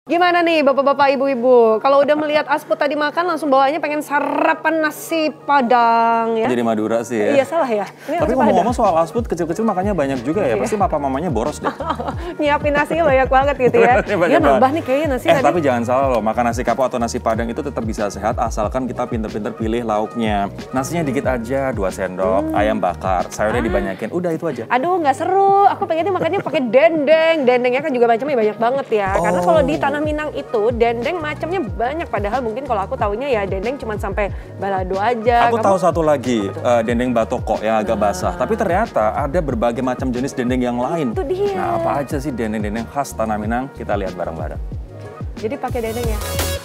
Gimana nih bapak-bapak, ibu-ibu? Kalau udah melihat Asput tadi makan langsung bawaannya pengen sarapan nasi Padang ya? Jadi Madura sih ya? Iya salah ya? Ini tapi ngomong-ngomong soal Asput, kecil-kecil makannya banyak juga ya? Iya. Pasti papa mamanya boros deh. Nyiapin nasinya banyak banget gitu ya? Iya nambah nih kayaknya nasi tadi. Tapi jangan salah loh, makan nasi kapau atau nasi Padang itu tetap bisa sehat asalkan kita pinter-pinter pilih lauknya. Nasinya dikit aja, 2 sendok, ayam bakar, sayurnya dibanyakin, udah itu aja. Aduh nggak seru, aku pengennya makannya pakai dendeng. Dendengnya kan juga macamnya banyak banget ya. Karena kalau di Tanah Minang itu dendeng macamnya banyak, padahal mungkin kalau aku taunya ya dendeng cuma sampai balado aja. Aku tahu satu lagi, dendeng batoko yang agak basah. Tapi ternyata ada berbagai macam jenis dendeng yang lain. Itu dia. Nah, apa aja sih dendeng-dendeng khas Tanah Minang? Kita lihat bareng-bareng. Jadi pakai dendeng ya.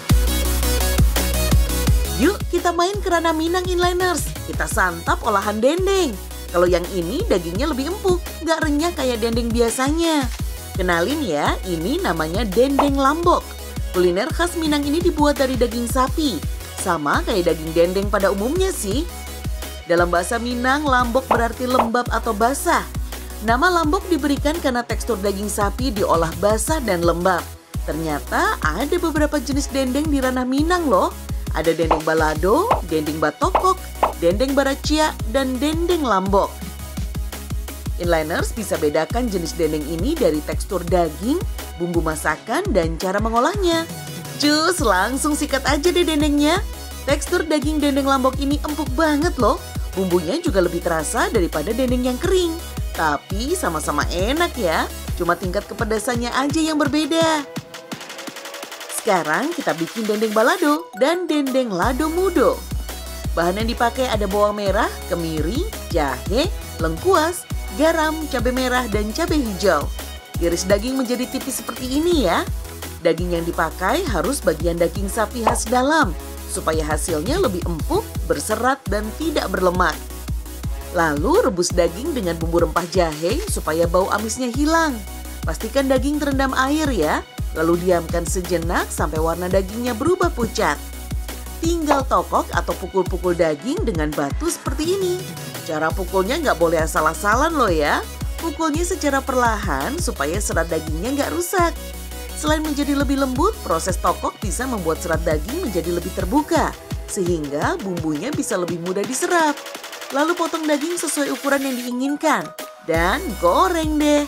Yuk kita main ke Ranah Minang Inliners. Kita santap olahan dendeng. Kalau yang ini dagingnya lebih empuk, nggak renyah kayak dendeng biasanya. Kenalin ya, ini namanya dendeng lambok. Kuliner khas Minang ini dibuat dari daging sapi. Sama kayak daging dendeng pada umumnya sih. Dalam bahasa Minang, lambok berarti lembab atau basah. Nama lambok diberikan karena tekstur daging sapi diolah basah dan lembab. Ternyata ada beberapa jenis dendeng di Ranah Minang loh. Ada dendeng balado, dendeng batokok, dendeng baracia, dan dendeng lambok. Inliners bisa bedakan jenis dendeng ini dari tekstur daging, bumbu masakan, dan cara mengolahnya. Cus, langsung sikat aja deh dendengnya. Tekstur daging dendeng lambok ini empuk banget loh. Bumbunya juga lebih terasa daripada dendeng yang kering. Tapi sama-sama enak ya, cuma tingkat kepedasannya aja yang berbeda. Sekarang kita bikin dendeng balado dan dendeng lado mudo. Bahan yang dipakai ada bawang merah, kemiri, jahe, lengkuas, garam, cabai merah, dan cabai hijau. Iris daging menjadi tipis seperti ini ya. Daging yang dipakai harus bagian daging sapi khas dalam, supaya hasilnya lebih empuk, berserat, dan tidak berlemak. Lalu rebus daging dengan bumbu rempah jahe supaya bau amisnya hilang. Pastikan daging terendam air ya, lalu diamkan sejenak sampai warna dagingnya berubah pucat. Tinggal tokok atau pukul-pukul daging dengan batu seperti ini. Cara pukulnya nggak boleh asal-asalan loh ya. Pukulnya secara perlahan supaya serat dagingnya nggak rusak. Selain menjadi lebih lembut, proses tokok bisa membuat serat daging menjadi lebih terbuka. Sehingga bumbunya bisa lebih mudah diserap. Lalu potong daging sesuai ukuran yang diinginkan. Dan goreng deh.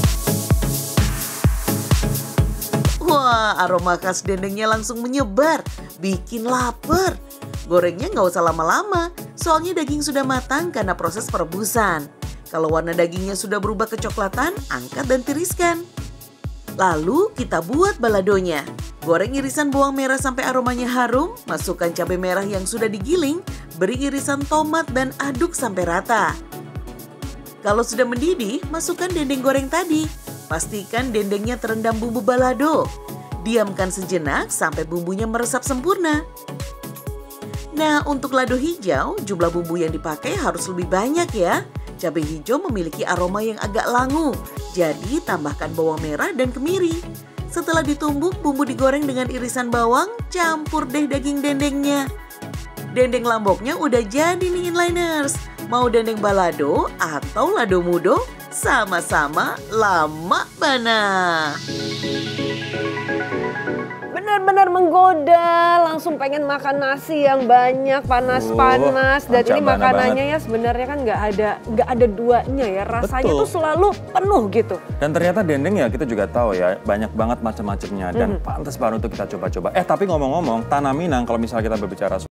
Wah, aroma khas dendengnya langsung menyebar. Bikin lapar. Gorengnya nggak usah lama-lama. Soalnya daging sudah matang karena proses perebusan. Kalau warna dagingnya sudah berubah kecoklatan, angkat dan tiriskan. Lalu kita buat baladonya. Goreng irisan bawang merah sampai aromanya harum, masukkan cabai merah yang sudah digiling, beri irisan tomat dan aduk sampai rata. Kalau sudah mendidih, masukkan dendeng goreng tadi. Pastikan dendengnya terendam bumbu balado. Diamkan sejenak sampai bumbunya meresap sempurna. Nah, untuk lado hijau, jumlah bumbu yang dipakai harus lebih banyak ya. Cabai hijau memiliki aroma yang agak langu, jadi tambahkan bawang merah dan kemiri. Setelah ditumbuk, bumbu digoreng dengan irisan bawang, campur deh daging dendengnya. Dendeng lamboknya udah jadi nih Inliners. Mau dendeng balado atau lado mudo, sama-sama lama bana. Benar-benar menggoda, langsung pengen makan nasi yang banyak, panas-panas. Dan ini makanannya ya sebenarnya kan nggak ada duanya ya, rasanya tuh selalu penuh gitu. Dan ternyata dendeng ya kita juga tahu ya, banyak banget macam-macamnya dan pantas banget untuk kita coba-coba. Tapi ngomong-ngomong, Tanah Minang kalau misalnya kita berbicara